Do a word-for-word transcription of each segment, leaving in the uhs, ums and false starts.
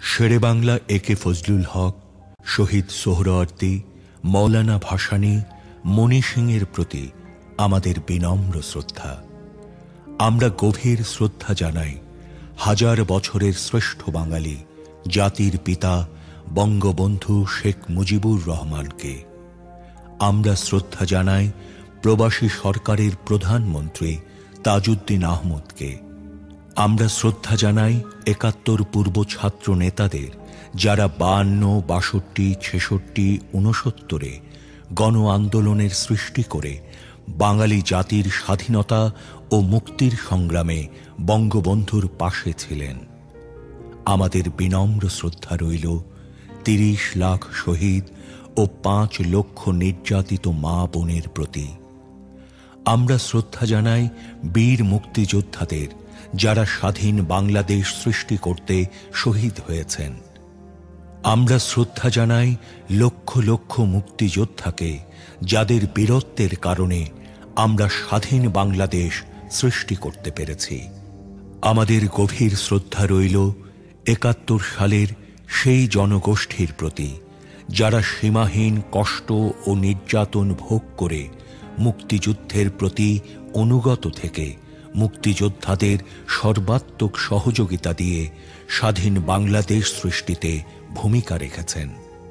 শেরে বাংলা এ কে ফজলুল হক, শহীদ সোহরাওয়ার্দী, মৌলানা ভাসানী, মণি সিংয়ের প্রতি আমাদের বিনম্র শ্রদ্ধা। আমরা গভীর শ্রদ্ধা জানাই হাজার বছরের শ্রেষ্ঠ বাঙালি জাতির পিতা বঙ্গবন্ধু শেখ মুজিবুর রহমানকে। আমরা শ্রদ্ধা জানাই প্রবাসী সরকারের প্রধানমন্ত্রী তাজউদ্দিন আহমদকে। আমরা শ্রদ্ধা জানাই একাত্তর পূর্ব ছাত্র নেতাদের, যারা বায়ান্ন, বাষট্টি, ছেষট্টি, ঊনসত্তরে গণ আন্দোলনের সৃষ্টি করে বাঙালি জাতির স্বাধীনতা ও মুক্তির সংগ্রামে বঙ্গবন্ধুর পাশে ছিলেন। আমাদের বিনম্র শ্রদ্ধা রইল তিরিশ লাখ শহীদ ও পাঁচ লক্ষ নির্যাতিত মা বোনের প্রতি। আমরা শ্রদ্ধা জানাই বীর মুক্তিযোদ্ধাদের, যারা স্বাধীন বাংলাদেশ সৃষ্টি করতে শহীদ হয়েছেন। আমরা শ্রদ্ধা জানাই লক্ষ লক্ষ মুক্তিযোদ্ধাকে, যাদের বীরত্বের কারণে আমরা স্বাধীন বাংলাদেশ সৃষ্টি করতে পেরেছি। আমাদের গভীর শ্রদ্ধা রইল একাত্তর সালের সেই জনগোষ্ঠীর প্রতি, যারা সীমাহীন কষ্ট ও নির্যাতন ভোগ করে মুক্তিযুদ্ধের প্রতি অনুগত থেকে মুক্তিযোদ্ধাদের সর্বাত্মক সহযোগিতা দিয়ে স্বাধীন বাংলাদেশ সৃষ্টিতে ভূমিকা রেখেছেন।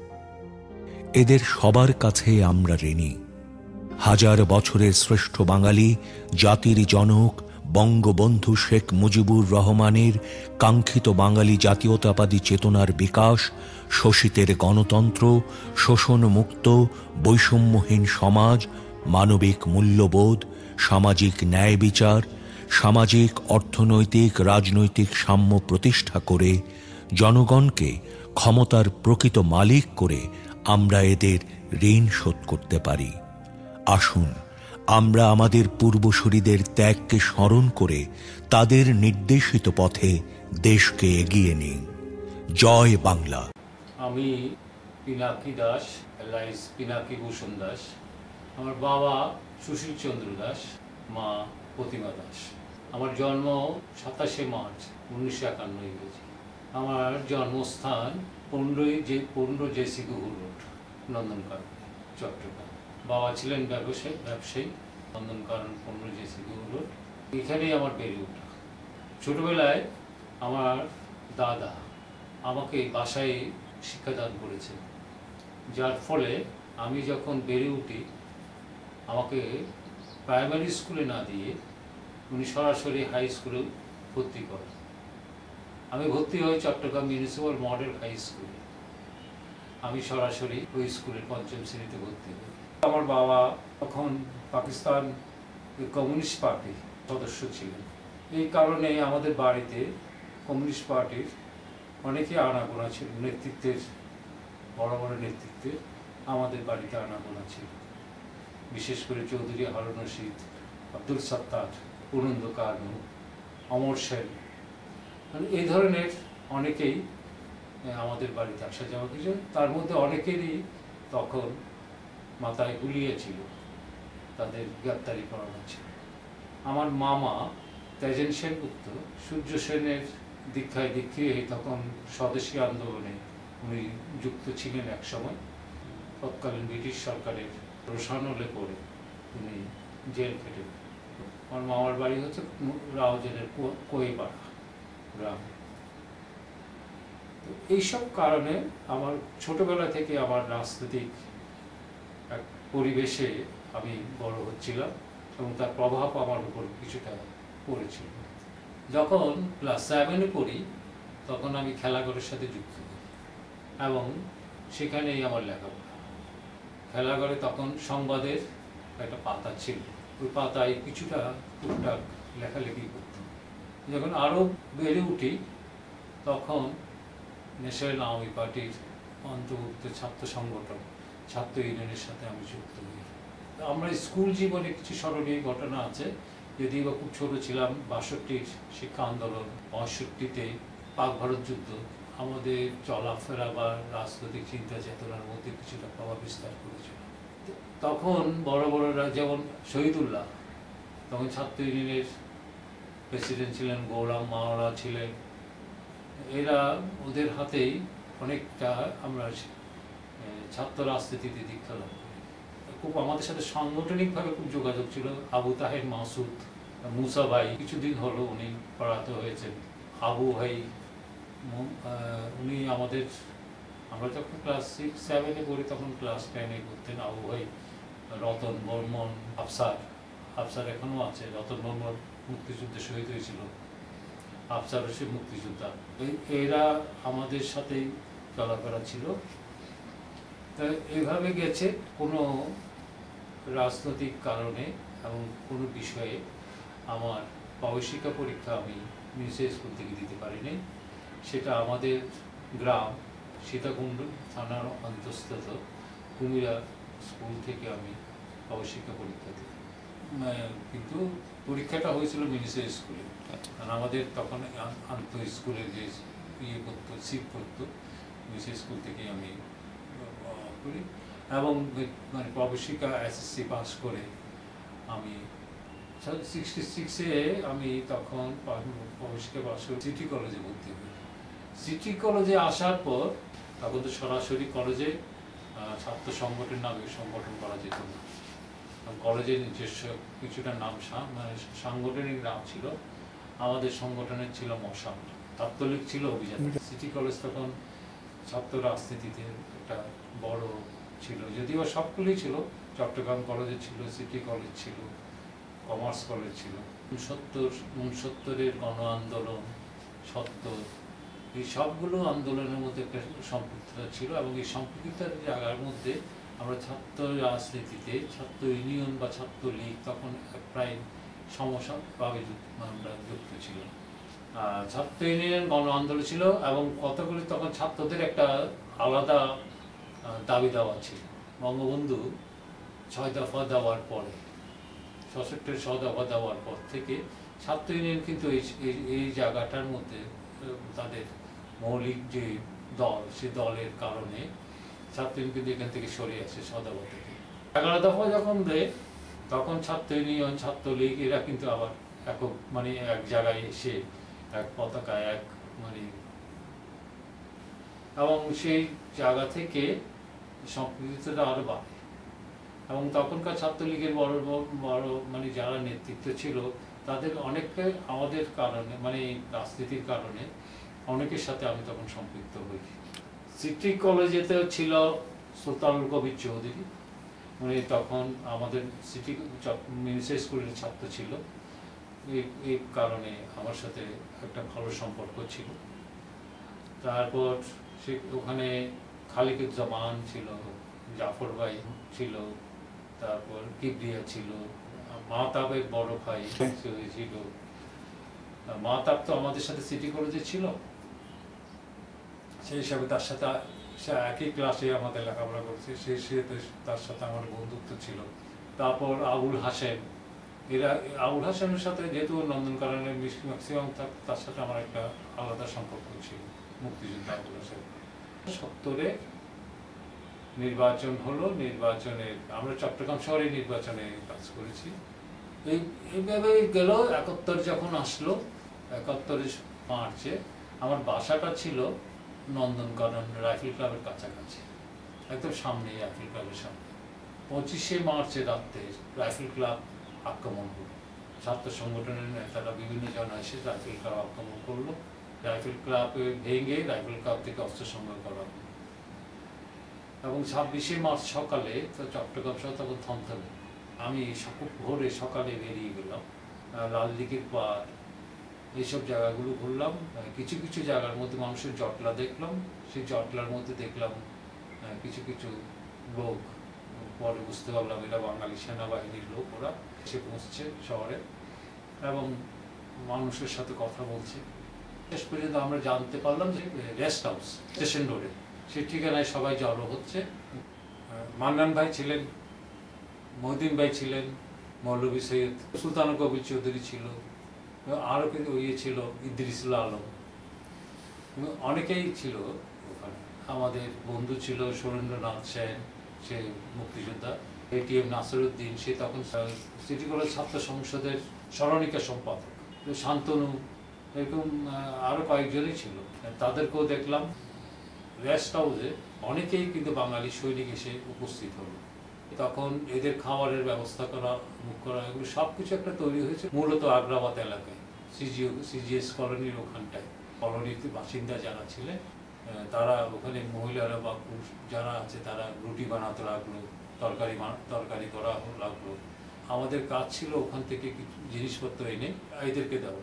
এদের সবার কাছে আমরা ঋণী। হাজার বছরের শ্রেষ্ঠ বাঙালি জাতির জনক বঙ্গবন্ধু শেখ মুজিবুর রহমানের কাঙ্ক্ষিত বাঙালি জাতীয়তাবাদী চেতনার বিকাশ, শোষিতের গণতন্ত্র, শোষণমুক্ত বৈষম্যহীন সমাজ, মানবিক মূল্যবোধ, সামাজিক ন্যায় বিচার, সামাজিক অর্থনৈতিক রাজনৈতিক সাম্য প্রতিষ্ঠা করে জনগণকে ক্ষমতার প্রকৃত মালিক করে আমরা এদের ঋণ শোধ করতে পারি। আসুন আমরা আমাদের পূর্বসূরীদের ত্যাগকে স্মরণ করে তাদের নির্দেশিত পথে দেশকে এগিয়ে নিই। জয় বাংলা। আমি পিনাকি দাস, এলাইস পিনাকি ভূষণ দাস। আমার বাবা সুশীল চন্দ্র দাস, মা প্রতিমা দাস। আমার জন্ম সাতাশে মার্চ উনিশশো একান্ন ইংরেজি। আমার জন্মস্থান পনেরোই যে পনেরো জেসি গুহু রোড, নন্দনকানন, চট্টগ্রাম। বাবা ছিলেন ব্যবসায়ী ব্যবসায়ী নন্দনকানন পনেরো জেসি গুহু রোড। এখানেই আমার বেড়ে ওঠা। ছোটবেলায় আমার দাদা আমাকে বাসায় শিক্ষাদান করেছেন, যার ফলে আমি যখন বেড়ে উঠি আমাকে প্রাইমারি স্কুলে না দিয়ে উনি সরাসরি হাই স্কুলে ভর্তি করেন। আমি ভর্তি হই চট্টগ্রাম মিউনিসিপ্যাল মডেল হাই স্কুলে। আমি সরাসরি ওই স্কুলের পঞ্চম শ্রেণীতে ভর্তি হই। আমার বাবা তখন পাকিস্তান কমিউনিস্ট পার্টির সদস্য ছিলেন। এই কারণে আমাদের বাড়িতে কমিউনিস্ট পার্টির অনেকে আনাগোনা ছিল, নেতৃত্বের বড় বড় নেতৃত্বের আমাদের বাড়িতে আনাগোনা ছিল। বিশেষ করে চৌধুরী হারুন রশিদ, আব্দুল সত্তার, পুরন্দ কানু, অমর সেন, মানে এই ধরনের অনেকেই আমাদের বাড়িতে আসা যাওয়া কিছু। তার মধ্যে অনেকেরই তখন মাথায় গুলিয়েছিল, তাদের গ্রেপ্তারি করানো ছিল। আমার মামা তেজেন সেনগুপ্ত সূর্য সেনের দীক্ষায় দীক্ষিয়ে তখন স্বদেশী আন্দোলনে উনি যুক্ত ছিলেন এক সময়। তৎকালীন ব্রিটিশ সরকারের রোষানলে পড়ে উনি জেল খেটে। আমার মামার বাড়ি হচ্ছে রাউজানের কোয়েপাড়া গ্রাম। এইসব কারণে আমার ছোটবেলা থেকে আমার রাজনৈতিক এক পরিবেশে আমি বড় হচ্ছিলাম এবং তার প্রভাব আমার উপর কিছুটা পড়েছিল। যখন ক্লাস সেভেনে পড়ি তখন আমি খেলাঘরের সাথে যুক্ত হই এবং সেখানেই আমার লেখাপড়া। খেলাঘরে তখন সংবাদের একটা পাতা ছিল, ওই পাতায় কিছুটা টুকটাক লেখালেখি করতাম। যখন আরও বেড়ে উঠি তখন ন্যাশনাল আওয়ামী পার্টির অন্তর্ভুক্ত ছাত্র সংগঠন ছাত্র ইউনিয়নের সাথে আমি যুক্ত হই। আমরা স্কুল জীবনে কিছু স্মরণীয় ঘটনা আছে, যদিও বা খুব ছোট ছিলাম। বাষট্টির শিক্ষা আন্দোলন, পঁয়ষট্টিতে পাক ভারত যুদ্ধ আমাদের চলাফেরা বা রাজনৈতিক চিন্তা চেতনার মধ্যে কিছুটা প্রভাব বিস্তার করেছিল। তখন বড় বড়রা যেমন শহীদুল্লাহ, তখন ছাত্র ইউনিয়নের প্রেসিডেন্ট ছিলেন, গৌরাম মাওলা ছিলেন, এরা ওদের হাতেই অনেকটা আমরা ছাত্র রাজনীতিতে দীক্ষা লাভ করি। খুব আমাদের সাথে সাংগঠনিকভাবে খুব যোগাযোগ ছিল। আবু তাহের মাসুদ, মুসা ভাই কিছুদিন হলো উনি পড়াতে হয়েছেন। আবু ভাই উনি আমাদের, আমরা যখন ক্লাস সিক্স সেভেনে পড়ি তখন ক্লাস টেনে করতেন। আবু ভাই, রতন বর্মন, আফসার, আফসার এখনও আছে। রতন বর্মন মুক্তিযুদ্ধে শহীদ হয়েছিল, আফসার সে মুক্তিযোদ্ধা। এরা আমাদের সাথেই চলাফেরা ছিল। এইভাবে গেছে। কোনো রাজনৈতিক কারণে এবং কোনো বিষয়ে আমার প্রবেশিকা পরীক্ষা আমি মিউনিসিপ্যাল স্কুল থেকে দিতে পারিনি। সেটা আমাদের গ্রাম সীতাকুণ্ড থানার অন্তঃস্থ কুমিরা স্কুল থেকে আমি প্রবেশিকা পরীক্ষা দিই। কিন্তু পরীক্ষাটা হয়েছিল মিউনিসিপ্যাল স্কুলে, কারণ আমাদের তখন আন্ত স্কুলের যে ইয়ে করতো সিট করতো মিউনিসিপ্যাল স্কুল থেকে আমি করি। এবং মানে প্রবেশিকা এসএসসি পাস করে আমি সিক্সটি সিক্সে আমি তখন প্রবেশিকা পাস করে সিটি কলেজে ভর্তি হই। সিটি কলেজে আসার পর তখন তো সরাসরি কলেজে ছাত্র সংগঠনের নামে সংগঠন করা যেত না। কলেজের নিজস্ব কিছুটা নাম মানে সাংগঠনিক নাম ছিল। আমাদের সংগঠনের ছিল মশাল, ছাত্রলীগ ছিল অভিযান। সিটি কলেজ তখন ছাত্র রাজনীতিতে একটা বড় ছিল, যদিও সবগুলোই ছিল। চট্টগ্রাম কলেজে ছিল, সিটি কলেজ ছিল, কমার্স কলেজ ছিল। উনসত্তর উনসত্তরের গণ আন্দোলন, সত্তর, এই সবগুলো আন্দোলনের মধ্যে একটা সম্পৃক্ততা ছিল। এবং এই সম্পৃক্ততার জায়গার মধ্যে আমরা ছাত্র রাজনীতিতে ছাত্র ইউনিয়ন বা ছাত্র লীগ তখন প্রায় সমস্যাভাবে আমরা যুক্ত ছিল। ছাত্র ইউনিয়ন গণ আন্দোলন ছিল এবং কতগুলি তখন ছাত্রদের একটা আলাদা দাবি দেওয়া ছিল। বঙ্গবন্ধু ছয় দফা দেওয়ার পরে, সশস্ত্রের ছয় দফা দেওয়ার পর থেকে ছাত্র ইউনিয়ন কিন্তু এই এই জায়গাটার মধ্যে তাদের মৌলিক যে দল, সে দলের কারণে ছাত্র ইউনিয়ন কিন্তু এখান থেকে সরে আসে ছয় দফা থেকে। এগারো দফা যখন দেয় তখন ছাত্র ইউনিয়ন, ছাত্রলীগ এরা কিন্তু আবার এক মানে এক জায়গায় এসে এক পতাকা, এক মানে, এবং সেই জায়গা থেকে সম্পৃক্ততা আরো বাড়ে। এবং তখনকার ছাত্রলীগের বড় বড় মানে যারা নেতৃত্ব ছিল তাদের অনেককে আমাদের কারণে মানে রাজনীতির কারণে অনেকের সাথে আমি তখন সম্পৃক্ত হই। সিটি কলেজেতেও ছিল সুলতানুল কবির চৌধুরী, উনি তখন আমাদের সিটি মিউনিসিপ্যাল স্কুলের ছাত্র ছিল। এই কারণে আমার সাথে একটা ভালো সম্পর্ক ছিল। তারপর সে ওখানে খালিকুজ্জামান ছিল, জাফর ভাই ছিল, তারপর কিবরিয়া ছিল, মাহতাবের বড় ভাই ছিল। মাহতাব তো আমাদের সাথে সিটি কলেজে ছিল, সেই হিসাবে তার সাথে সে একই ক্লাসে আমাদের লেখাপড়া করছে, সেই সাথে তার সাথে আমার বন্ধুত্ব ছিল। তারপর আবুল হাসেম, এরা আবুল হাসেমের সাথে যেহেতু নন্দনকাননের ম্যাক্সিমাম তার সাথে আমার একটা আলাদা সম্পর্ক ছিল। মুক্তিযুদ্ধ আবুল হাসেম সত্তরে নির্বাচন হলো, নির্বাচনে আমরা চট্টগ্রাম শহরে নির্বাচনে কাজ করেছি। এই এইভাবে গেল। একাত্তর যখন আসলো, একাত্তরের মার্চে আমার বাসাটা ছিল নন্দনকানন রাইফেল ক্লাবের কাছাকাছি, একদম সামনে রাইফেল ক্লাবের সামনে। পঁচিশে মার্চে রাত্রে রাইফেল ক্লাব আক্রমণ হলো। ছাত্র সংগঠনের নেতারা বিভিন্ন জন এসে রাইফেল ক্লাব আক্রমণ করলো। রাইফেল ক্লাব ভেঙে রাইফেল ক্লাব থেকে অস্ত্র সংগ্রহ করা হলো। এবং ছাব্বিশে মার্চ সকালে তো চট্টগ্রাম শহর তখন থমথমে। আমি খুব ভোরে সকালে বেরিয়ে গেলাম, লাল দিঘির পাড় এইসব জায়গাগুলো ঘুরলাম। কিছু কিছু জায়গার মধ্যে মানুষের জটলা দেখলাম, সেই জটলার মধ্যে দেখলাম কিছু কিছু লোক, পরে বুঝতে পারলাম এরা বাঙালি সেনাবাহিনীর লোক। ওরা এসে পৌঁছছে শহরে এবং মানুষের সাথে কথা বলছে। শেষ পর্যন্ত আমরা জানতে পারলাম যে রেস্ট হাউস স্টেশন রোডে, সেই ঠিকানায় সবাই জড়ো হচ্ছে। মান্নান ভাই ছিলেন, মহিউদ্দিন ভাই ছিলেন, মৌলভী সৈয়দ, সুলতানুল কবির চৌধুরী ছিল, আরও কিন্তু ইয়ে ছিল ইদ্রিসুল আলম, অনেকেই ছিল ওখানে। আমাদের বন্ধু ছিল সুরেন্দ্রনাথ সেন, সে মুক্তিযোদ্ধা। এটিএম নাসিরউদ্দিন, সে তখন সিটি কলেজ ছাত্র সংসদের স্মরণিকা সম্পাদক। শান্তনু, এরকম আরও কয়েকজনই ছিল, তাদেরকেও দেখলাম। রেস্ট হাউসে অনেকেই কিন্তু বাঙালি সৈনিক এসে উপস্থিত হলো। তখন এদের খাবারের ব্যবস্থা করা, মুখ করা, এগুলো সব কিছু একটা তৈরি হয়েছে মূলত আগ্রাবাদ এলাকায়, সিজিও সিজিএস কলোনির ওখানটায়। কলোনিতে বাসিন্দা যারা ছিলেন তারা ওখানে মহিলারা বা পুরুষ যারা আছে তারা রুটি বানাতে লাগলো, তরকারি তরকারি করা লাগলো। আমাদের কাজ ছিল ওখান থেকে কিছু জিনিসপত্র এনে এদেরকে দেওয়া,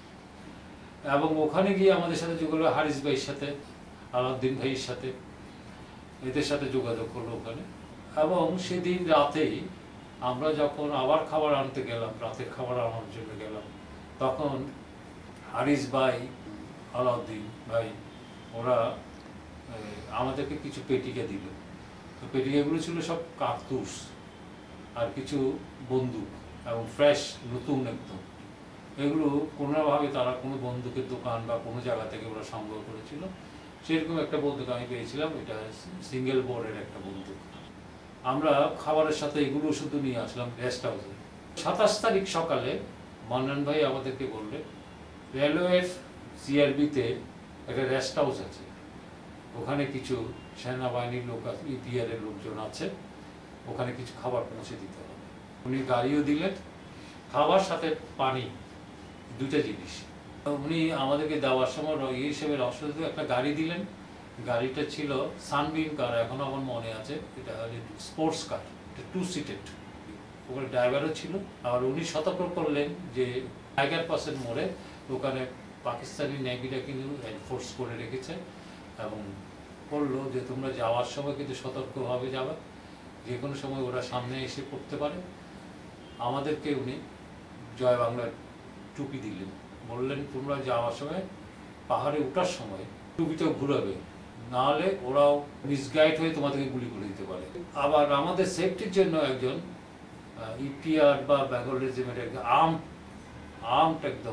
এবং ওখানে গিয়ে আমাদের সাথে যোগাযোগ হারিস ভাইয়ের সাথে, আলাউদ্দিন ভাইয়ের সাথে, এদের সাথে যোগাযোগ করলো ওখানে। এবং সেদিন রাতেই আমরা যখন আবার খাবার আনতে গেলাম, রাতের খাবার আনার জন্য গেলাম, তখন হারিস ভাই, আলাউদ্দিন ভাই ওরা আমাদেরকে কিছু পেটিকা দিল। তো পেটিকাগুলো ছিল সব কার্তুস আর কিছু বন্দুক, এবং ফ্রেশ নতুন একদম। এগুলো কোনোভাবে তারা কোনো বন্দুকের দোকান বা কোনো জায়গা থেকে ওরা সংগ্রহ করেছিল। সেরকম একটা বন্দুক আমি পেয়েছিলাম, এটা সিঙ্গেল বোর্ডের একটা বন্দুক। আমরা খাবারের সাথে এগুলো শুধু নিয়ে আসলাম রেস্ট হাউসে। সাতাশ তারিখ সকালে মান্নান ভাই আমাদেরকে বললেন রেলওয়ের সিআরবিতে একটা রেস্ট হাউস আছে, ওখানে কিছু সেনাবাহিনীর লোক আছে, ইপিআর এর লোকজন আছে, ওখানে কিছু খাবার পৌঁছে দিতে হবে। উনি গাড়িও দিলেন, খাবার সাথে পানি, দুটা জিনিস। উনি আমাদেরকে দেওয়ার সময় ইয়ে হিসেবে রসদ একটা গাড়ি দিলেন। গাড়িটা ছিল সানবিন কার, এখনো আমার মনে আছে, এটা স্পোর্টস কার, এটা টু সিটেড। ওখানে ড্রাইভারও ছিল। আর উনি সতর্ক করলেন যে টাইগার পাসের মোড়ে ওখানে পাকিস্তানি নেভিটা কিন্তু এনফোর্স করে রেখেছে, এবং বললো যে তোমরা যাওয়ার সময় কিন্তু সতর্কভাবে যাবে, যে কোনো সময় ওরা সামনে এসে পড়তে পারে। আমাদেরকে উনি জয় বাংলার টুপি দিলেন, বললেন তোমরা যাওয়ার সময় পাহাড়ে ওঠার সময় টুপিটাও ঘুরাবে, নাহলে ওরাও মিসগাইড হয়ে তোমাদেরকে গুলি করে দিতে পারে। আবার আমাদের সেফটির জন্য একজন ইপিআর বা বেঙ্গল রেজিমেন্টের একজন আর্ম আর্মড একদম,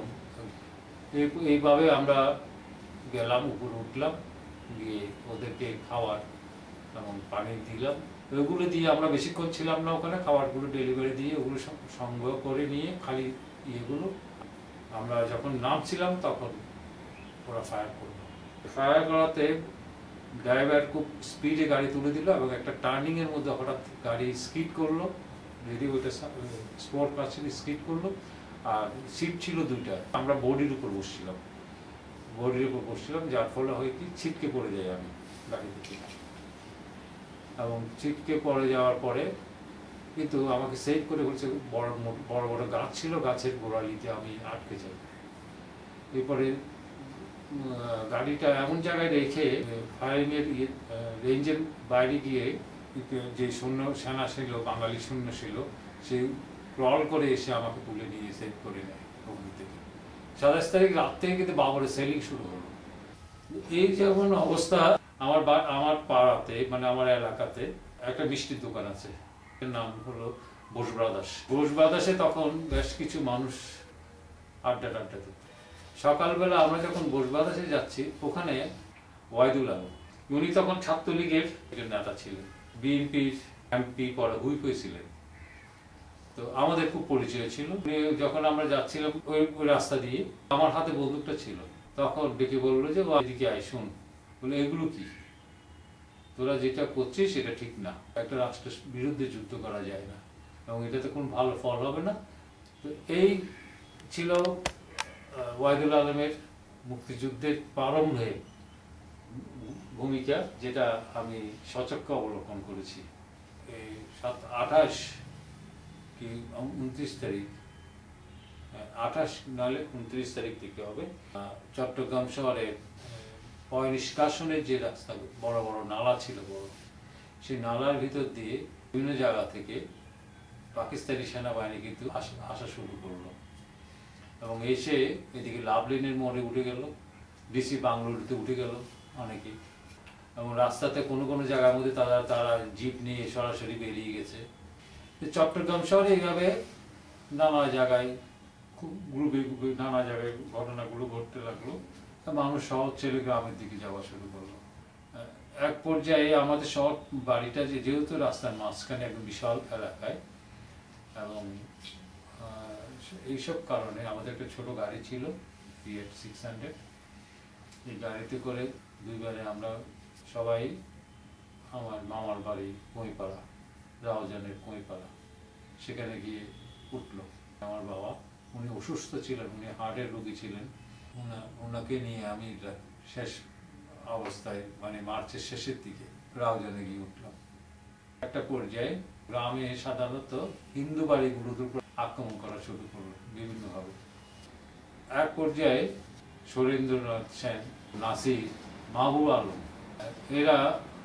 এইভাবে আমরা গেলাম, উপরে উঠলাম, গিয়ে ওদেরকে খাবার এবং পানি দিলাম। ওইগুলো দিয়ে আমরা বেশিক্ষণ ছিলাম না ওখানে, খাবারগুলো ডেলিভারি দিয়ে ওগুলো সংগ্রহ করে নিয়ে খালি ইয়েগুলো আমরা যখন নামছিলাম তখন ওরা ফায়ার করলো। ফায়ার করাতে ড্রাইভার খুব স্পিডে গাড়ি তুলে দিল, এবং একটা টার্নিং এর মধ্যে হঠাৎ গাড়ি স্কিড করলো, রেডি ওইটা স্পোর্ট পাচ্ছিল, স্কিড করলো। আর সিট ছিল দুইটা, আমরা বডির উপর বসছিলাম, বডির উপর বসছিলাম, যার ফলে হয় কি ছিটকে পড়ে যাই আমি গাড়ি থেকে। এবং ছিটকে পড়ে যাওয়ার পরে কিন্তু আমাকে সেভ করে বলছে, বড় বড় বড় গাছ ছিল, গাছের গোড়ালিতে আমি আটকে যাই। এরপরে গাড়িটা এমন জায়গায় রেখে ফায়ারিং এর রেঞ্জের বাইরে গিয়ে যে সৈন্য সেনা ছিল, বাঙালি সৈন্য ছিল, সে ক্রল করে এসে আমাকে তুলে নিয়ে সেভ করে নেয় ওখান থেকে। সাতাশ তারিখ রাত থেকে কিন্তু বাবরের সেলিং শুরু হলো। এই যেমন অবস্থা, আমার আমার পাড়াতে মানে আমার এলাকাতে একটা মিষ্টির দোকান আছে, এর নাম হলো বোস ব্রাদার্স। বোস ব্রাদার্সে তখন বেশ কিছু মানুষ আড্ডা টাড্ডা দিত। সকালবেলা আমরা যখন বোস ব্রাদার্সে যাচ্ছি, ওখানে ওয়াইদুল আলম, উনি তখন ছাত্রলীগের একজন নেতা ছিলেন, বিএনপির এমপি পরে হুইপ হয়েছিলেন। তো আমাদের খুব পরিচয় ছিল। যখন আমরা যাচ্ছিলাম ওই ওই রাস্তা দিয়ে, আমার হাতে বন্দুকটা ছিল, তখন ডেকে বললো যে এদিকে আয়, শোন, বলে এগুলো কি, তোরা যেটা করছিস সেটা ঠিক না, একটা রাষ্ট্রের বিরুদ্ধে যুদ্ধ করা যায় না, এবং এটাতে কোনো ভালো ফল হবে না। তো এই ছিল ওয়াইদুল আলমের মুক্তিযুদ্ধের প্রারম্ভে ভূমিকা, যেটা আমি সচক্ষে অবলোকন করেছি। এই সাত আঠাশ কি উনত্রিশ তারিখ, আঠাশ নাহলে উনত্রিশ তারিখ থেকে হবে, চট্টগ্রাম শহরে পয় নিষ্কাশনের যে রাস্তা, বড় বড় নালা ছিল বড়, সেই নালার ভিতর দিয়ে বিভিন্ন জায়গা থেকে পাকিস্তানি সেনাবাহিনী কিন্তু আসা শুরু করলো, এবং এসে এদিকে লাভলিনের মোড়ে উঠে গেল, ডিসি বাংলোতে উঠে গেল অনেকে, এবং রাস্তাতে কোনো কোনো জায়গার মধ্যে তারা তারা জিপ নিয়ে সরাসরি বেরিয়ে গেছে। চট্টগ্রাম শহরে এইভাবে নানা জায়গায় খুব গ্রুপে গ্রুপে নানা জায়গায় ঘটনাগুলো ঘটতে লাগলো, মানুষ শহর ছেড়ে গ্রামের দিকে যাওয়া শুরু করলো। এক পর্যায়ে আমাদের শহর বাড়িটা যে যেহেতু রাস্তার মাঝখানে একদম বিশাল এলাকায়, এবং এইসব কারণে আমাদের একটা ছোট গাড়ি ছিল, ফিয়েট সিক্স হান্ড্রেড। এই গাড়িতে করে দুইবারে আমরা সবাই আমার মামার বাড়ি কুঁইপাড়া, রাউজানের কুঁইপাড়া, সেখানে গিয়ে উঠলো। আমার বাবা উনি অসুস্থ ছিলেন, উনি হার্টের রোগী ছিলেন। ওনাকে নিয়ে আমি শেষ অবস্থায় মানে মার্চের শেষের দিকে রাউজানে গিয়ে উঠলাম। একটা পর্যায়ে গ্রামে সাধারণত হিন্দু বাড়িগুলোর উপর আক্রমণ করা শুরু করলো বিভিন্নভাবে। এক পর্যায়ে সুরেন্দ্রনাথ সেন, নাসির, মাহবুব আলম এরা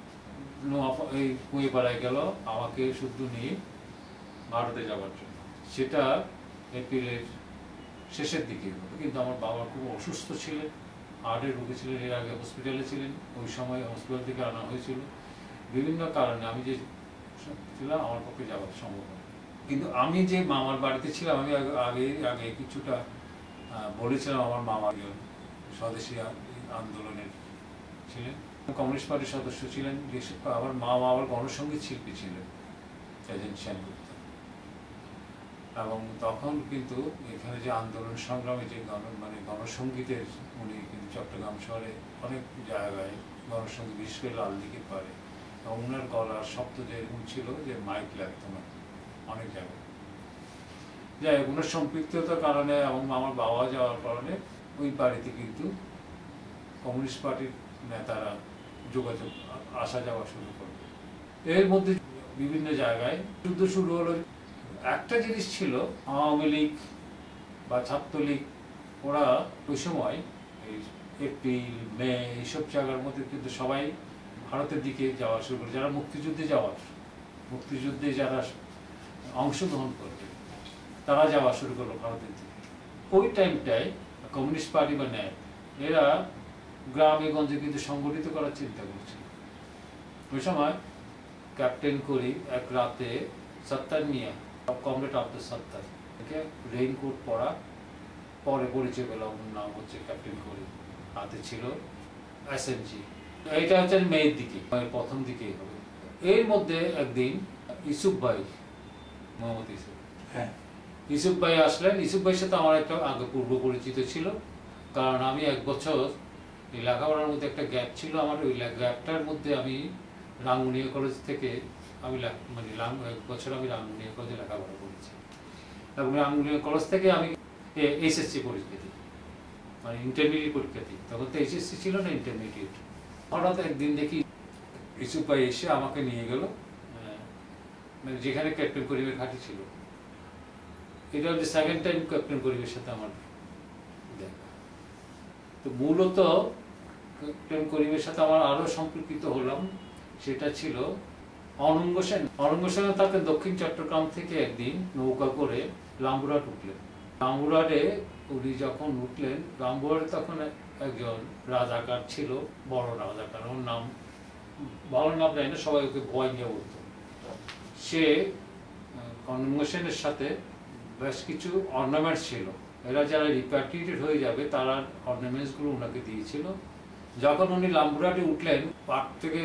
এই কুঁইপাড়ায় গেল আমাকে শুদ্ধ নিয়ে ভারতে যাওয়ার জন্য। সেটা এপ্রিলের শেষের দিকে হলো, কিন্তু আমার বাবা খুব অসুস্থ ছিলেন, হার্টের রোগী ছিলেন, এর আগে হসপিটালে ছিলেন, ওই সময় হসপিটাল থেকে আনা হয়েছিল। বিভিন্ন কারণে আমি যে ছিলাম আমার পক্ষে যাওয়া সম্ভব হয়। কিন্তু আমি যে মামার বাড়িতে ছিলাম, আমি আগে আগে কিছুটা বলেছিলাম, আমার মামা স্বদেশী আন্দোলনের ছিলেন, কমিউনিস্ট পার্টির সদস্য ছিলেন। আমার মা আবার গণসঙ্গীত শিল্পী ছিলেন এজেন্ট সেনগুপ্ত। এবং তখন কিন্তু এখানে যে আন্দোলন সংগ্রামে যে গণ মানে গণসঙ্গীতের উনি কিন্তু চট্টগ্রাম শহরে অনেক জায়গায় গণসঙ্গীত, বিশেষ করে লাল দিকে পারে, এবং ওনার গলার শব্দ যে এরকম ছিল যে মাইক লাগতো না অনেক জায়গায়। যাই হোক, ওনার সম্পৃক্ততার কারণে এবং আমার বাবা যাওয়ার কারণে ওই বাড়িতে কিন্তু কমিউনিস্ট পার্টির নেতারা যোগাযোগ আসা যাওয়া শুরু করবে। এর মধ্যে বিভিন্ন জায়গায় যুদ্ধ শুরু হলো। একটা জিনিস ছিল, আওয়ামী লীগ বা ছাত্রলীগ ওরা ওই সময় এই এপ্রিল মে এইসব জায়গার মধ্যে কিন্তু সবাই ভারতের দিকে যাওয়া শুরু করে, যারা মুক্তিযুদ্ধে যাওয়ার মুক্তিযুদ্ধে যারা অংশগ্রহণ করবে তারা যাওয়া শুরু করলো ভারতের দিকে। ওই টাইমটায় কমিউনিস্ট পার্টি বা ন্যায় এরা গ্রামে গঞ্জে কিন্তু সংগঠিত করার চিন্তা করছিল। ওই সময় ক্যাপ্টেন করি এক রাতে সত্তার নিয়ে কমরেড আব্দুল সত্তার রেইনকোট পরা, পরে পরিচয় পেলাম ওর নাম হচ্ছে ক্যাপ্টেন করি, হাতে ছিল এস এম জি। এইটা হচ্ছে মেয়ের দিকে, প্রথম দিকে হবে। এর মধ্যে একদিন ইউসুফ ভাই, মোহাম্মদ ইউসুফ, হ্যাঁ ইউসুফ ভাই আসলেন। ইউসুফ ভাইয়ের সাথে আমার একটা আগে পূর্ব পরিচিত ছিল, কারণ আমি এক বছর এই লেখাপড়ার মধ্যে একটা গ্যাপ ছিল আমার। ওই গ্যাপটার মধ্যে আমি রাঙ্গুনিয়া কলেজ থেকে আমি মানে এক বছর আমি রাঙ্গুনিয়া কলেজে লেখাপড়া করেছি, এবং রাঙ্গুনিয়া কলেজ থেকে আমি এইচএসসি পরীক্ষা দিই, মানে ইন্টারমিডিয়েট পরীক্ষা দিই। তখন তো এইচএসসি ছিল না, ইন্টারমিডিয়েট। হঠাৎ একদিন দেখি ইউসুফ ভাই এসে আমাকে নিয়ে গেল মানে যেখানে ক্যাপ্টেন করিমের ঘাঁটি ছিল। এটা হচ্ছে সেকেন্ড টাইম ক্যাপ্টেন করিমের সাথে আমার দেখা। তো মূলত ক্যাপ্টেন করিমের সাথে আমার আরো সম্পর্কিত হলাম, সেটা ছিল অনঙ্গ সেন। অনঙ্গ সেন তাকে দক্ষিণ চট্টগ্রাম থেকে একদিন নৌকা করে রামপুরহাট উঠলেন। রামপুরহাটে উনি যখন উঠলেন, রামপুরহাটে তখন একজন রাজাকার ছিল, বড় রাজাকার, ওর নাম ভালো নাম জানি না, সবাই ওকে ভয় নিয়ে বলতো। সে অনঙ্গ সেনের সাথে বেশ কিছু অর্নামেন্টস ছিল, এরা যারা রিপ্যাট্রিয়েটেড হয়ে যাবে তারা অর্নামেন্টস গুলো ওনাকে দিয়েছিল। যখন উনি রামপুরহাটে উঠলেন, পাট থেকে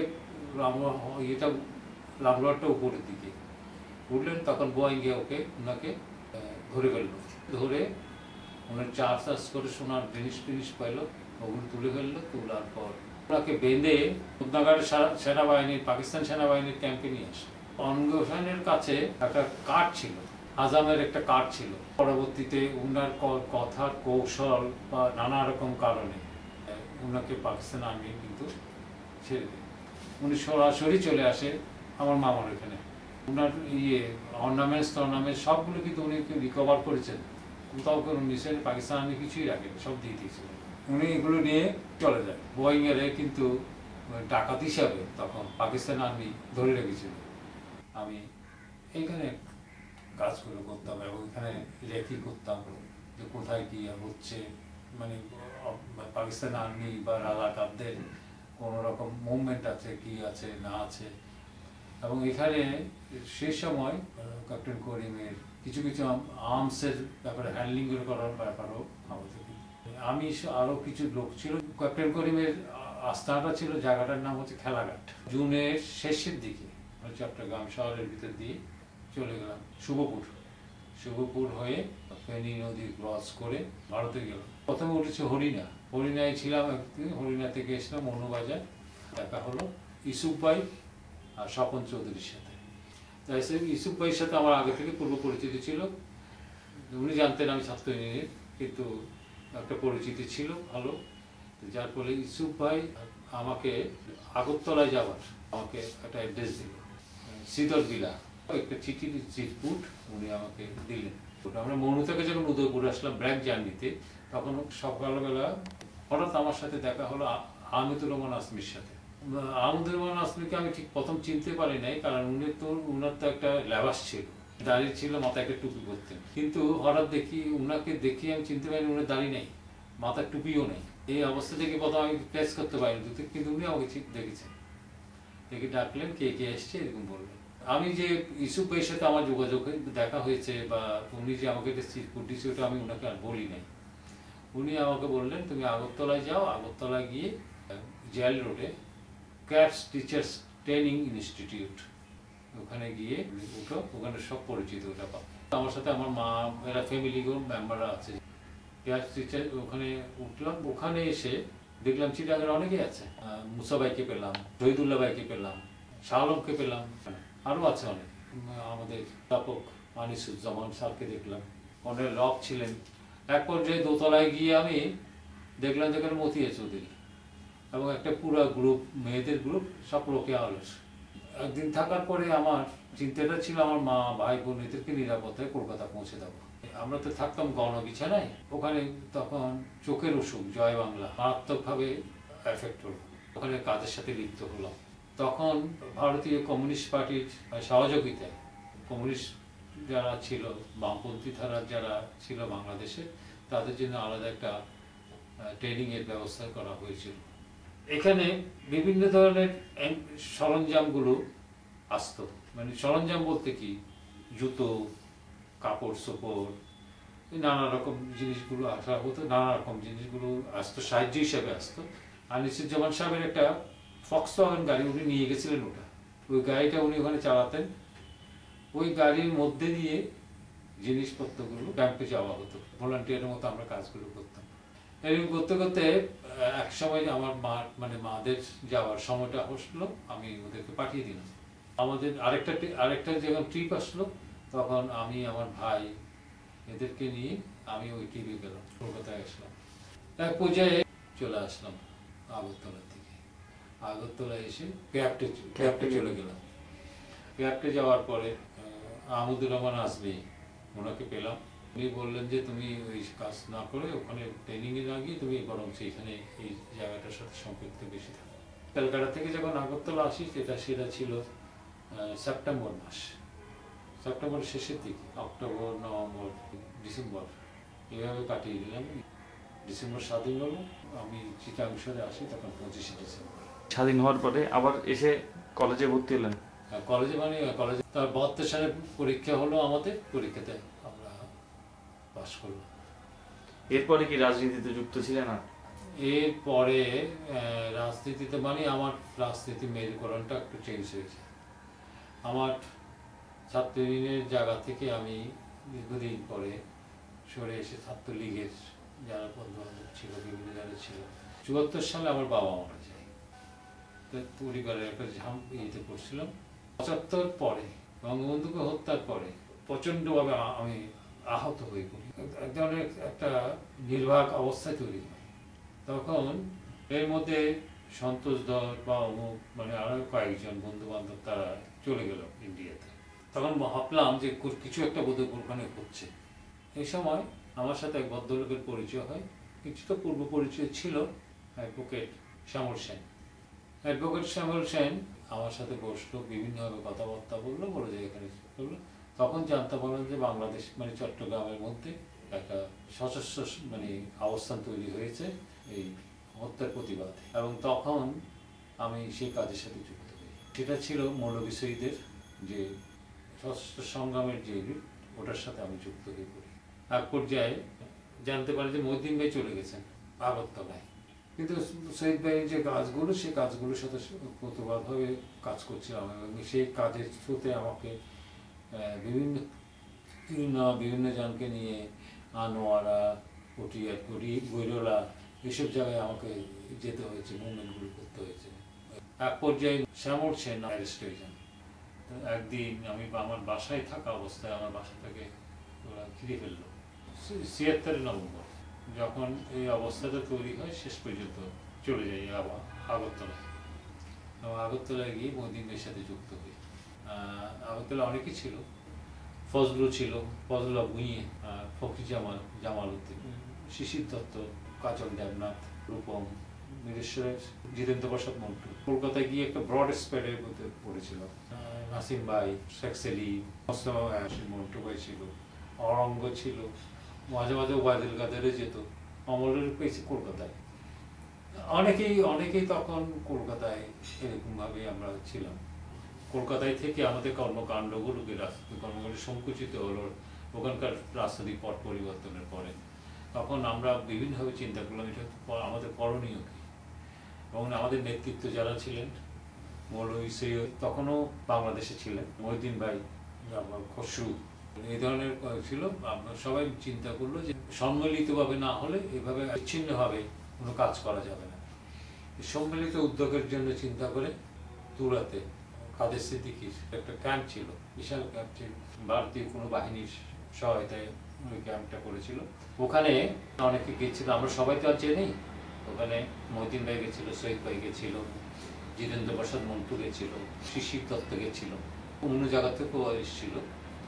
ইয়েটা রামপুরহাটটা উপরের দিকে উঠলেন, তখন বোয়িং গিয়ে ওকে ওনাকে ধরে ফেললো। ধরে ওনার চার্জ চার্জ করে সোনার জিনিস টিনিস পাইলো, ওগুলো তুলে ফেললো। তোলার পর ওনাকে বেঁধে রূপনগরের সেনাবাহিনীর, পাকিস্তান সেনাবাহিনীর ক্যাম্পে নিয়ে আসে। অনঙ্গ সেনের কাছে একটা কার্ড ছিল, আজামের একটা কার্ড ছিল। পরবর্তীতে উনার কথার কৌশল বা নানা রকম কারণে উনাকে পাকিস্তান আর্মি কিন্তু ছেড়ে দেয়। উনি সরাসরি চলে আসে আমার মামার এখানে। উনার ইয়ে অর্নামেন্টস টর্নামেন্টস সবগুলো কিন্তু উনি রিকভার করেছেন, কোথাও কোনো মিশন পাকিস্তান আর্মি কিছুই রাখেন, সব দিয়ে দিয়েছিলেন। উনি এগুলো নিয়ে চলে যায়। বোয়িং এর কিন্তু ডাকাত হিসাবে তখন পাকিস্তান আর্মি ধরে রেখেছিল। আমি এইখানে কাজগুলো করতাম এবং এখানে রেখি করতাম যে কোথায় কি হচ্ছে, মানে পাকিস্তান আর্মি বা রাজাকারদের কোনো রকম মুভমেন্ট আছে কি আছে না আছে। এবং এখানে সেই সময় ক্যাপ্টেন করিমের কিছু কিছু আর্মসের ব্যাপারে হ্যান্ডলিং করার ব্যাপারও আমাদের, আমি আরো কিছু লোক ছিল। ক্যাপ্টেন করিমের আস্থাটা ছিল, জায়গাটার নাম হচ্ছে খেলাঘাট। জুনের শেষের দিকে চট্টগ্রাম শহরের ভিতর দিয়ে চলে গেলাম শুভপুর। শুভপুর হয়ে ফেনী নদী ক্রস করে ভারতে গেলাম। প্রথমে উঠেছে হরিণা, হরিণায় ছিলাম একদিন, হরিণা থেকে এসলাম মনুবাজার, দেখা হলো ইউসুফ ভাই আর স্বপন চৌধুরীর সাথে। তাই সে ইউসুফ ভাইয়ের সাথে আমার আগে থেকে পূর্ব পরিচিতি ছিল, উনি জানতেন আমি ছাত্র ইউনিয়নের, কিন্তু একটা পরিচিতি ছিল ভালো, যার ফলে ইউসুফ ভাই আমাকে আগরতলায় যাওয়ার আমাকে একটা অ্যাড্রেস দিল, শ্রীধর বিলা, একটা চিঠির চিটপুট উনি আমাকে দিলেন। আমরা মনু থেকে যখন উদয়পুর আসলাম ব্র্যাক জার্নিতে, তখন সকালবেলা হঠাৎ আমার সাথে দেখা হলো আহমেদুর রহমান আসমির সাথে। আহমেদুর রহমান আসমিকে আমি ঠিক প্রথম চিনতে পারি নাই, কারণ উনি তো উনার তো একটা লেবাস ছিল, দাঁড়িয়ে ছিল, মাথায় একটা টুপি পরতেন, কিন্তু হঠাৎ দেখি উনাকে দেখি আমি চিনতে পারিনি, উনার দাঁড়িয়ে নেই, মাথার টুপিও নেই। এই অবস্থা থেকে প্রথম আমি প্লেস করতে পারিনি, কিন্তু উনি আমাকে ঠিক দেখেছেন, দেখে ডাকলেন কে কে এসছে এরকম বললেন। আমি যে ইউসুফ ভাইয়ের সাথে আমার যোগাযোগ দেখা হয়েছে বা উনি যে আমাকে একটা চিরকুট দিয়েছে ওটা আমি ওনাকে আর বলি নাই। উনি আমাকে বললেন তুমি আগরতলায় যাও, আগরতলায় গিয়ে জেল রোডে ক্যাপস টিচার্স ট্রেনিং ইনস্টিটিউট, ওখানে গিয়ে ওটা ওখানে সব পরিচিত ওটা পাবো। আমার সাথে আমার মা এরা ফ্যামিলি মেম্বাররা আছে। ক্যাপস টিচার ওখানে উঠলাম, ওখানে এসে দেখলাম চিটাগের অনেকেই আছে, মুসা ভাইকে পেলাম, শহীদুল্লাহ ভাইকে পেলাম, শাহ আলমকে পেলাম, আরও আছে অনেক, আমাদের তাপক আনিসুজ্জামান স্যারকে দেখলাম, অনেক লক ছিলেন। এক পর্যায়ে দোতলায় গিয়ে আমি দেখলাম যেখানে মতিয়া চৌধুরী এবং একটা পুরো গ্রুপ, মেয়েদের গ্রুপ, সব লোকে আলস। একদিন থাকার পরে আমার চিন্তাটা ছিল আমার মা ভাই বোন এদেরকে নিরাপত্তায় কলকাতা পৌঁছে দেবো। আমরা তো থাকতাম গণবিছানায়, ওখানে তখন চোখের অসুখ জয় বাংলা মারাত্মকভাবে এফেক্ট হলো, ওখানে কাজের সাথে লিপ্ত হলাম। তখন ভারতীয় কমিউনিস্ট পার্টির সহযোগিতায় কমিউনিস্ট যারা ছিল, বামপন্থী ধারার যারা ছিল বাংলাদেশে, তাদের জন্য আলাদা একটা ট্রেনিংয়ের ব্যবস্থা করা হয়েছিল। এখানে বিভিন্ন ধরনের সরঞ্জামগুলো আসতো, মানে সরঞ্জাম বলতে কি, জুতো, কাপড় চোপড়, নানা রকম জিনিসগুলো আসা হতো, নানা রকম জিনিসগুলো আসতো, সাহায্য হিসাবে আসতো। আনিসুজ্জামান সাহেবের একটা ফক্সওয়াগন গাড়ি উনি নিয়ে গেছিলেন, ওটা ওই গাড়িটা উনি ওখানে চালাতেন, ওই গাড়ির মধ্যে দিয়ে জিনিসপত্রগুলো ক্যাম্পে যাওয়া হতো, ভলান্টিয়ারের মতো আমরা কাজগুলো করতাম। এরকম করতে করতে এক সময় আমার মা মানে মাদের যাওয়ার সময়টা আসলো, আমি ওদেরকে পাঠিয়ে দিলাম। আমাদের আরেকটা আরেকটা যখন ট্রিপ আসলো, তখন আমি আমার ভাই এদেরকে নিয়ে আমি ওই ট্রিপে গেলাম, কলকাতায় আসলাম। এক পর্যায়ে চলে আসলাম আগরতলার দিকে, আগরতলা এসে ক্যাবটে ক্যাবটে চলে গেলাম। ক্যাবটে যাওয়ার পরে আহমদুর রহমান আসবে, ওনাকে পেলাম। উনি বললেন যে তুমি ওই কাজ না করে ওখানে ট্রেনিংয়ে না গিয়ে তুমি বরং সেইখানে এই জায়গাটার সাথে সম্পৃক্ত বেশি থাকো। ক্যালকাটা থেকে যখন আগরতলা আসি, সেটা সেটা ছিল সেপ্টেম্বর মাস, সেপ্টেম্বরের শেষের দিকে, অক্টোবর, নভেম্বর, ডিসেম্বর এইভাবে কাটিয়ে দিলাম। ডিসেম্বর স্বাধীন হলো, আমি চিটাংশরে আসি তখন পঁচিশে ডিসেম্বর। স্বাধীন হওয়ার পরে আবার এসে কলেজে ভর্তি হলেন? কলেজে মানে কলেজে তার বাহাত্তর সালে পরীক্ষা হলো, আমাদের পরীক্ষাতে আমরা পাস করলাম। এরপরে কি রাজনীতিতে যুক্ত ছিলেন? না, এরপরে রাজনীতিতে মানে আমার রাজনীতি মেরুকরণটা একটু চেঞ্জ হয়েছে। আমার ছাত্র ইউনিয়নের জায়গা থেকে আমি দীর্ঘদিন পরে সরে এসে ছাত্রলীগের যারা বন্ধু বান্ধব ছিল, বিভিন্ন যারা ছিল, চুয়াত্তর সালে আমার বাবা মারা যায়, পরিবারের একটা ঝাম ইয়েতে পড়ছিলাম। পঁচাত্তর পরে বঙ্গবন্ধুকে হত্যার পরে প্রচণ্ডভাবে আমি আহত হয়ে পড়ি, এক ধরনের একটা নির্বাক অবস্থায় তৈরি হয়। তখন এর মধ্যে সন্তোষ ধর বা অমুক মানে আরো কয়েকজন বন্ধু বান্ধব তারা চলে গেল ইন্ডিয়াতে। তখন ভাবলাম যে কিছু একটা বোধহয় ওখানে করছে। এই সময় আমার সাথে এক ভদ্রলোকের পরিচয় হয়, কিছুটা পূর্ব পরিচয় ছিল, অ্যাডভোকেট শ্যামল সেন। অ্যাডভোকেট শ্যামল সেন আমার সাথে বসলো, বিভিন্নভাবে কথাবার্তা বললো, বলে যে এখানে করলো। তখন জানতে পারলাম যে বাংলাদেশ মানে চট্টগ্রামের মধ্যে একটা সশস্ত্র মানে অবস্থান তৈরি হয়েছে এই হত্যার প্রতিবাদে, এবং তখন আমি সেই কাজের সাথে যুক্ত হই। সেটা ছিল মৌলভী শহীদের যে সশস্ত্র সংগ্রামের যে ওটার সাথে আমি যুক্ত হয়ে পড়ি। এক পর্যায়ে জানতে পারি যে মহিউদ্দিন ভাই চলে গেছেন আগরতলায়, কিন্তু শহীদ ভাইয়ের যে কাজগুলো সেই কাজগুলোর সাথে প্রতিবাদভাবে কাজ করছিলাম, এবং সেই কাজের থ্রুতে আমাকে বিভিন্ন বিভিন্ন বিভিন্ন জনকে নিয়ে আনোয়ারা, পটিয়া, কুড়ি, গৈরোলা এসব জায়গায় আমাকে যেতে হয়েছে, মুভমেন্টগুলো করতে হয়েছে। এক পর্যায়ে শ্যামল সেন অ্যারেস্ট হয়ে যান। একদিন আমি আমার বাসায় থাকা অবস্থায় আমার বাসা থেকে ওরা ঘিরে ফেললো ছিয়াত্তরের নভেম্বর। যখন এই অবস্থাটা তৈরি হয় শেষ পর্যন্ত চলে যাই আবার আগরতলায়। আগরতলায় গিয়ে মহিউদ্দিনের সাথে যুক্ত হই। আগরতলা অনেকেই ছিল, ফজলু ছিল, ফজলা ভুঁইয়ে, ফখরি জামাল, জামাল উদ্দিন, শিশির দত্ত, কাজল দেবনাথ, রূপম, মিরেশ্বরের জিতেন্দ্র প্রসাদ মন্টু। কলকাতায় গিয়ে একটা ব্রড স্প্রেডের মধ্যে পড়েছিল। নাসিম ভাই, শেখ সেলিম, মন্টু ভাই ছিল, অরঙ্গ ছিল, মাঝে মাঝে ওবায়দুল কাদেরে যেত, অমলের পেয়েছি কলকাতায়। অনেকেই অনেকেই তখন কলকাতায় এরকমভাবে আমরা ছিলাম। কলকাতায় থেকে আমাদের কর্মকাণ্ডগুলোকে রাজনৈতিক কর্মকাণ্ড সংকুচিত হলো ওখানকার রাজনৈতিক পট পরিবর্তনের পরে। তখন আমরা বিভিন্নভাবে চিন্তা করলাম এটা আমাদের করণীয় কী, এবং আমাদের নেতৃত্ব যারা ছিলেন মৌলভী সৈয়দ তখনও বাংলাদেশে ছিলেন, মহিউদ্দিন ভাই, খসরু, এই ধরনের ছিল। আমরা সবাই চিন্তা করলো যে সম্মিলিতভাবে না হলে এভাবে বিচ্ছিন্নভাবে কোনো কাজ করা যাবে না। সম্মিলিত উদ্যোগের জন্য চিন্তা করে তুরাতে কাদের সিদ্দিকীর একটা ক্যাম্প ছিল, বিশাল ক্যাম্প ছিল, ভারতীয় কোনো বাহিনীর সহায়তায় ওই ক্যাম্পটা করেছিল। ওখানে অনেকে গেছিল, আমরা সবাই তো আর চেনেই। ওখানে মহিউদ্দিন ভাই গেছিল, শহীদ ভাই গেছিল, জিতেন্দ্র প্রসাদ মন্টু গেছিল, শিশির দত্ত গেছিল, অন্য জায়গা থেকেও এসেছিল,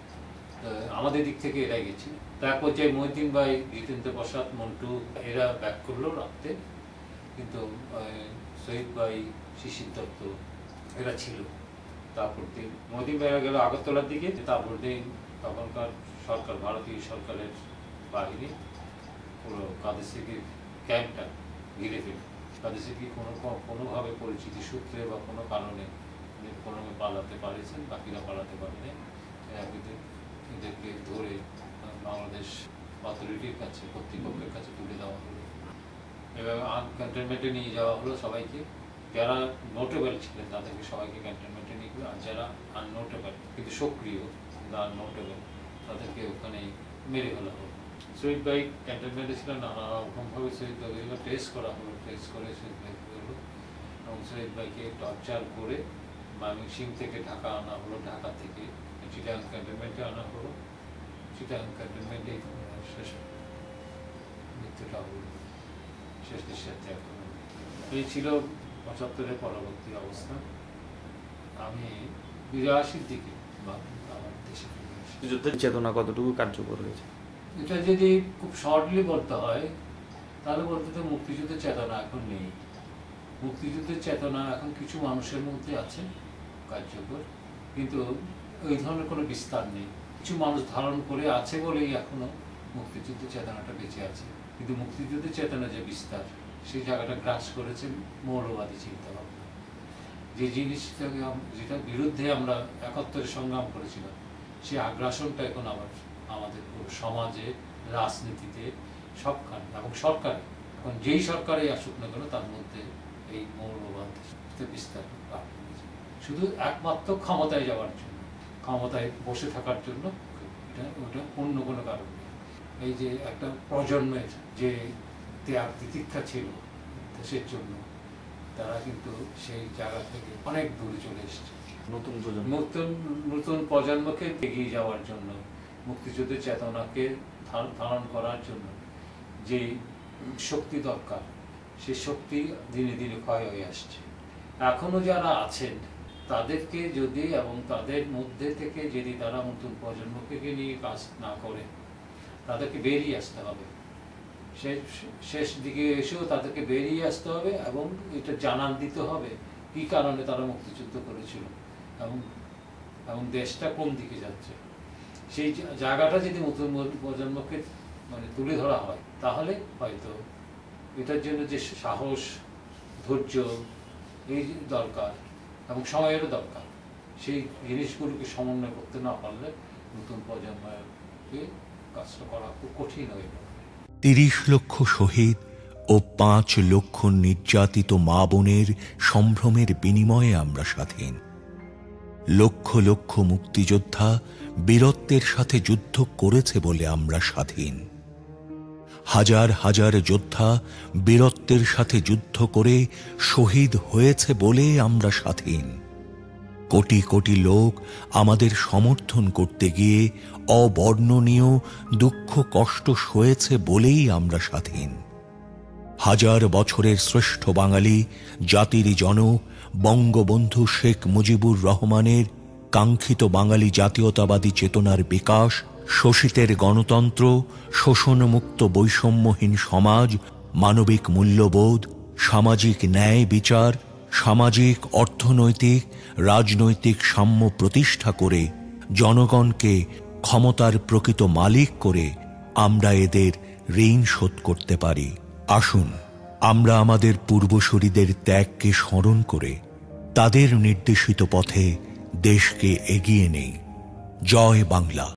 আমাদের দিক থেকে এরাই গেছিল। তারপর যে মহিউদ্দিন ভাই, জিতেন্দ্র প্রসাদ মন্টু এরা ব্যাক করলো রাখতে, কিন্তু শহীদ ভাই, শিশির দত্ত এরা ছিল। তারপর দিন মহিউদ্দিন ভাইরা গেল আগরতলার দিকে। তারপর দিন তখনকার সরকার, ভারতীয় সরকারের বাহিনী পুরো কাদের সিদ্দিকীর ক্যাম্পটা ঘিরে ফেল। কাদের সিদ্দিকী কোনো কোনোভাবে পরিচিতি সূত্রে বা কোনো কারণে কোনো পালাতে পারেছেন, বাকিরা পালাতে পারেনি। এদেরকে ধরে বাংলাদেশ অথরিটির কাছে, কর্তৃপক্ষের কাছে তুলে দেওয়া হলো এবং ক্যান্টনমেন্টে নিয়ে যাওয়া হলো সবাইকে। যারা নোটেবল ছিলেন তাদেরকে সবাইকে ক্যান্টনমেন্টে নিয়ে গেলো, আর যারা আননোটেবল কিন্তু সক্রিয় বা আননোটেবল তাদেরকে ওখানে মেরে ফেলা হলো। শহীদ ভাই ক্যান্টনমেন্টে ছিলেন, নানা রকমভাবে শহীদ ভাইকে টেস্ট করা হলো, টেস্ট করে শহীদ ভাই হলো এবং শহীদ ভাইকে টর্চার করে ময়মনসিংহ থেকে ঢাকা আনা হলো, ঢাকা থেকে চিটাগাং ক্যান্টনমেন্টে আনা হলো, চিটাগাং ক্যান্টনমেন্টে শেষ মৃত্যুটা হলো, শেষ নিঃশ্বাস ত্যাগ হলো। এই ছিল পঁচাত্তরের পরবর্তী অবস্থা। আমি বিরাশির দিকে আমার দেশে যুদ্ধের চেতনা কতটুকু কার্যকর হয়েছে? এটা যদি খুব শর্টলি বলতে হয় তাহলে বলতে তো মুক্তিযুদ্ধের চেতনা এখন নেই। মুক্তিযুদ্ধের চেতনা এখন কিছু মানুষের মধ্যে আছে কার্যকর, কিন্তু ওই ধরনের কোনো বিস্তার নেই। কিছু মানুষ ধারণ করে আছে বলেই এখনো মুক্তিযুদ্ধের চেতনাটা বেঁচে আছে, কিন্তু মুক্তিযুদ্ধের চেতনা যে বিস্তার সেই জায়গাটা গ্রাস করেছে মৌলবাদী চিন্তাভাবনা। যে জিনিসটাকে যেটার বিরুদ্ধে আমরা একাত্তরে সংগ্রাম করেছিলাম সেই আগ্রাসনটা এখন আবার আমাদের পুরো সমাজে, রাজনীতিতে, সবখানে এবং সরকারে, এখন যেই সরকারেই আসুক না কেন তার মধ্যে এই মৌলবাদ বিস্তার লাভ করেছে, শুধু একমাত্র ক্ষমতায় যাওয়ার জন্য, ক্ষমতায় বসে থাকার জন্য। এটা ওটা অন্য কোনো কারণ নেই। এই যে একটা প্রজন্মের যে ত্যাগ তিতিক্ষা ছিল দেশের জন্য, তারা কিন্তু সেই জায়গা থেকে অনেক দূরে চলে এসেছে। নতুন প্রজন্ম, নতুন নতুন প্রজন্মকে এগিয়ে যাওয়ার জন্য, মুক্তিযুদ্ধের চেতনাকে ধারণ করার জন্য যে শক্তি দরকার, সেই শক্তি দিনে দিনে ক্ষয় হয়ে আসছে। এখনো যারা আছেন তাদেরকে যদি এবং তাদের মধ্যে থেকে যদি তারা নতুন প্রজন্মকে নিয়ে কাজ না করে, তাদেরকে বেরিয়ে আসতে হবে। শেষ দিকে এসেও তাদেরকে বেরিয়ে আসতে হবে এবং এটা জানান দিতে হবে কি কারণে তারা মুক্তিযুদ্ধ করেছিল এবং এবং দেশটা কোন দিকে যাচ্ছে। সেই জায়গাটা যদি নতুন প্রজন্মকে মানে তুলে ধরা হয় তাহলে হয়তো এটার জন্য যে সাহস, ধৈর্য এই দরকার এবং সময়েরও দরকার, সেই জিনিসগুলোকে সমন্বয় করতে না পারলে নতুন প্রজন্মকে কাজটা করা খুব কঠিন হয়ে পড়ে। তিরিশ লক্ষ শহীদ ও পাঁচ লক্ষ নির্যাতিত মা বোনের সম্ভ্রমের বিনিময়ে আমরা স্বাধীন। লক্ষ লক্ষ মুক্তিযোদ্ধা বীরত্বের সাথে যুদ্ধ করেছে বলে আমরা স্বাধীন। হাজার হাজার যোদ্ধা বীরত্বের সাথে যুদ্ধ করে শহীদ হয়েছে বলে আমরা স্বাধীন। কোটি কোটি লোক আমাদের সমর্থন করতে গিয়ে অবর্ণনীয় দুঃখ কষ্ট সয়েছে বলেই আমরা স্বাধীন। হাজার বছরের শ্রেষ্ঠ বাঙালি জাতির জনক বঙ্গবন্ধু শেখ মুজিবুর রহমানের কাঙ্ক্ষিত বাঙালি জাতীয়তাবাদী চেতনার বিকাশ, শোষিতের গণতন্ত্র, শোষণমুক্ত বৈষম্যহীন সমাজ, মানবিক মূল্যবোধ, সামাজিক ন্যায় বিচার, সামাজিক অর্থনৈতিক রাজনৈতিক সাম্য প্রতিষ্ঠা করে জনগণকে ক্ষমতার প্রকৃত মালিক করে আমরা এদের ঋণ শোধ করতে পারি। আসুন আমরা আমাদের পূর্বসূরীদের ত্যাগকে স্মরণ করে তাদের নির্দেশিত পথে দেশকে এগিয়ে নেই। জয় বাংলা।